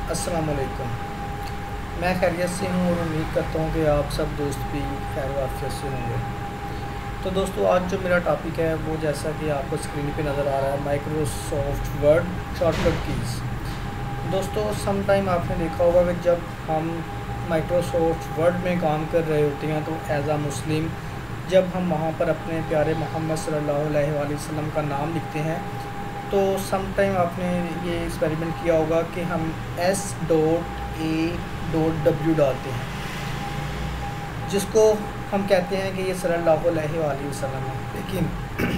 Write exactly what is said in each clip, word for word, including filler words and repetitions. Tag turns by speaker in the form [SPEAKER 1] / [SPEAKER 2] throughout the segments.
[SPEAKER 1] अस्सलाम वालेकुम। मैं खैरियत से हूँ और उम्मीद करता हूँ कि आप सब दोस्त भी खैर वाफियत से होंगे। तो दोस्तों, आज जो मेरा टॉपिक है वो जैसा कि आपको स्क्रीन पे नज़र आ रहा है, माइक्रोसॉफ्ट वर्ड शॉर्टकट कीज़। दोस्तों, सम टाइम आपने देखा होगा कि जब हम माइक्रोसॉफ्ट वर्ड में काम कर रहे होते हैं तो एज़ आ मुस्लिम जब हम वहाँ पर अपने प्यारे मोहम्मद सल्लल्लाहु अलैहि वसल्लम का नाम लिखते हैं तो सम टाइम आपने ये एक्सपेरिमेंट किया होगा कि हम S dot A dot W डालते हैं, जिसको हम कहते हैं कि ये सल्लल्लाहु अलैहि वसल्लम है। लेकिन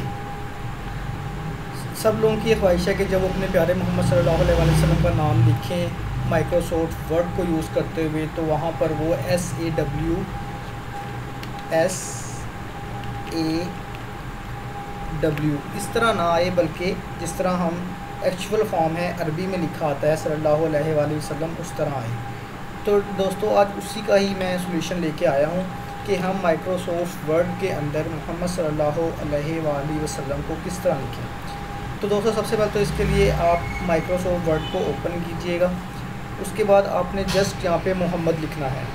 [SPEAKER 1] सब लोगों की ये ख्वाहिश है कि जब वो अपने प्यारे मोहम्मद सल्लल्लाहु अलैहि वसल्लम का नाम लिखें माइक्रोसॉफ्ट वर्ड को यूज़ करते हुए तो वहाँ पर वो S A W S A W इस तरह ना आए, बल्कि जिस तरह हम एक्चुअल फॉर्म है अरबी में लिखा आता है सल्लल्लाहु अलैहि वसल्लम उस तरह आए। तो दोस्तों, आज उसी का ही मैं सॉल्यूशन लेके आया हूँ कि हम माइक्रोसॉफ्ट वर्ड के अंदर मोहम्मद सल्लल्लाहु अलैहि वसल्लम को किस तरह लिखें। तो दोस्तों, सबसे पहले तो इसके लिए आप माइक्रोसॉफ्ट वर्ड को ओपन कीजिएगा। उसके बाद आपने जस्ट यहाँ पे मोहम्मद लिखना है,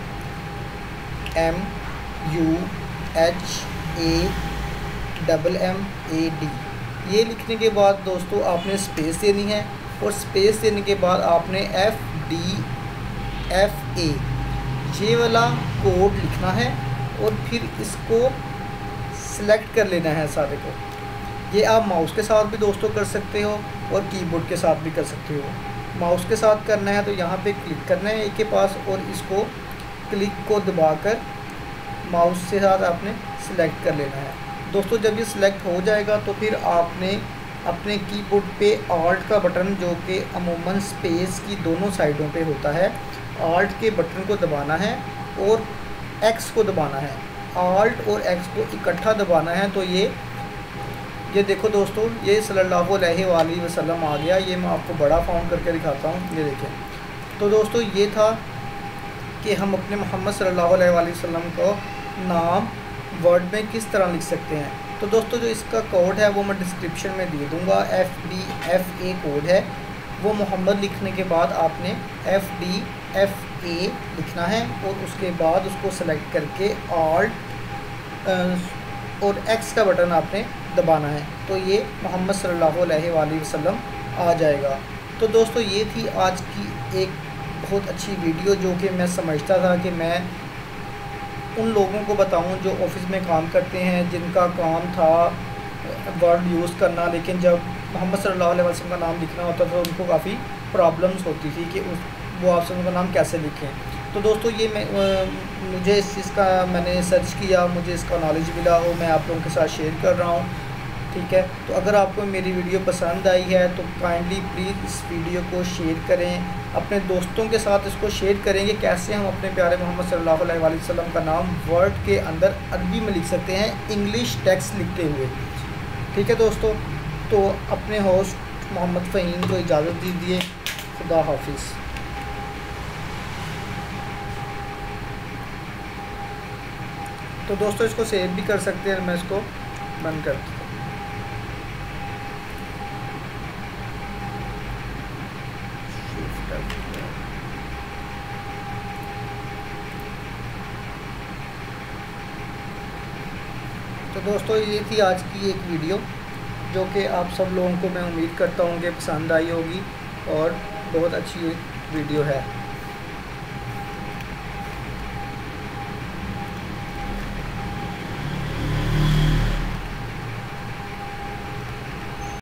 [SPEAKER 1] M U H A double M A D. ये लिखने के बाद दोस्तों आपने स्पेस देनी है और स्पेस देने के बाद आपने एफ डी एफ ए ये वाला कोड लिखना है और फिर इसको सिलेक्ट कर लेना है सारे को। ये आप माउस के साथ भी दोस्तों कर सकते हो और कीबोर्ड के साथ भी कर सकते हो। माउस के साथ करना है तो यहाँ पे क्लिक करना है एक के पास और इसको क्लिक को दबाकर माउस के साथ आपने सिलेक्ट कर लेना है। दोस्तों, जब ये सिलेक्ट हो जाएगा तो फिर आपने अपने कीबोर्ड पे आल्ट का बटन, जो कि अमूमन स्पेस की दोनों साइडों पे होता है, आल्ट के बटन को दबाना है और एक्स को दबाना है। आल्ट और एक्स को इकट्ठा दबाना है। तो ये ये देखो दोस्तों, ये सल्लल्लाहु अलैहि वसल्लम आ गया। ये मैं आपको बड़ा फाउंड करके दिखाता हूँ, ये देखें। तो दोस्तों, ये था कि हम अपने मोहम्मद सल्लल्लाहु अलैहि वसल्लम को नाम वर्ड में किस तरह लिख सकते हैं। तो दोस्तों, जो इसका कोड है वो मैं डिस्क्रिप्शन में दे दूँगा। F D F A code है, वो मोहम्मद लिखने के बाद आपने एफ डी एफ ए लिखना है और उसके बाद उसको सेलेक्ट करके आल्ट और एक्स का बटन आपने दबाना है। तो ये मोहम्मद सल्लल्लाहु अलैहि वसल्लम आ जाएगा। तो दोस्तों, ये थी आज की एक बहुत अच्छी वीडियो, जो कि मैं समझता था कि मैं उन लोगों को बताऊं जो ऑफिस में काम करते हैं, जिनका काम था वर्ड यूज़ करना, लेकिन जब मोहम्मद सल्लल्लाहु अलैहि वसल्लम का नाम लिखना होता तो उनको काफ़ी प्रॉब्लम्स होती थी कि उस वो आप उनका नाम कैसे लिखें। तो दोस्तों, ये मैं मुझे इस चीज़ का मैंने सर्च किया, मुझे इसका नॉलेज मिला और मैं आप लोगों के साथ शेयर कर रहा हूँ। ठीक है, तो अगर आपको मेरी वीडियो पसंद आई है तो काइंडली प्लीज़ इस वीडियो को शेयर करें, अपने दोस्तों के साथ इसको शेयर करेंगे कैसे हम अपने प्यारे मोहम्मद सल्लल्लाहु अलैहि वसल्लम का नाम वर्ड के अंदर अरबी में लिख सकते हैं, इंग्लिश टेक्स्ट लिखते हुए। ठीक है दोस्तों, तो अपने होस्ट मोहम्मद फ़हीम को इजाज़त दीजिए। खुदा हाफिज़। तो दोस्तों, इसको सेव भी कर सकते हैं। मैं इसको बंद करता हूँ। तो दोस्तों, ये थी आज की एक वीडियो, जो कि आप सब लोगों को मैं उम्मीद करता हूँ कि पसंद आई होगी और बहुत अच्छी वीडियो है।